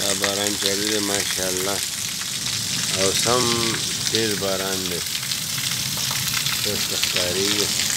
دا باران چالو دی ماشاءالله او سم تیز باران دی تاسو ته ښکارېږي